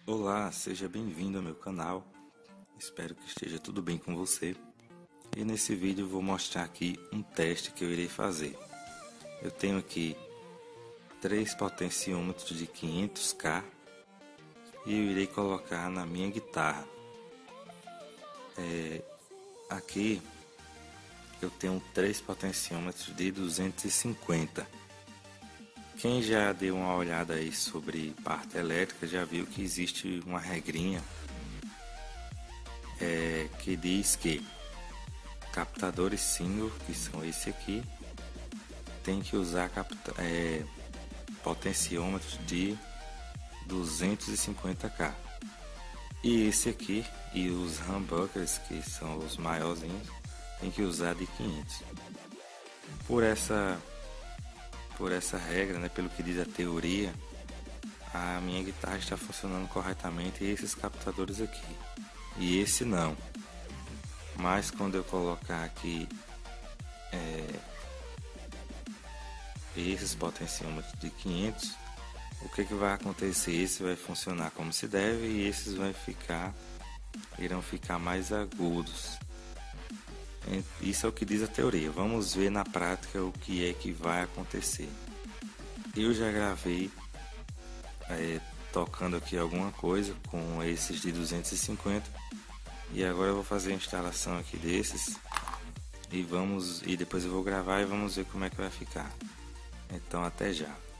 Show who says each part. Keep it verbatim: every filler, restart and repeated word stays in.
Speaker 1: Olá, seja bem-vindo ao meu canal. Espero que esteja tudo bem com você. E nesse vídeo eu vou mostrar aqui um teste que eu irei fazer. Eu tenho aqui três potenciômetros de quinhentos K e eu irei colocar na minha guitarra. É, aqui eu tenho três potenciômetros de duzentos e cinquenta. Quem já deu uma olhada aí sobre parte elétrica já viu que existe uma regrinha é, que diz que captadores single, que são esse aqui, tem que usar capta, é, potenciômetros de duzentos e cinquenta K. E esse aqui e os humbuckers, que são os maiorzinhos, tem que usar de quinhentos. Por essa por essa regra, né, pelo que diz a teoria, a minha guitarra está funcionando corretamente, esses captadores aqui, e esse não. Mas quando eu colocar aqui é, esses potenciômetros de quinhentos, o que, que vai acontecer? Esse vai funcionar como se deve e esses vai ficar, irão ficar mais agudos. Isso é o que diz a teoria. Vamos ver na prática o que é que vai acontecer. Eu já gravei é, tocando aqui alguma coisa com esses de duzentos e cinquenta e agora eu vou fazer a instalação aqui desses e vamos e depois eu vou gravar e vamos ver como é que vai ficar. Então até já.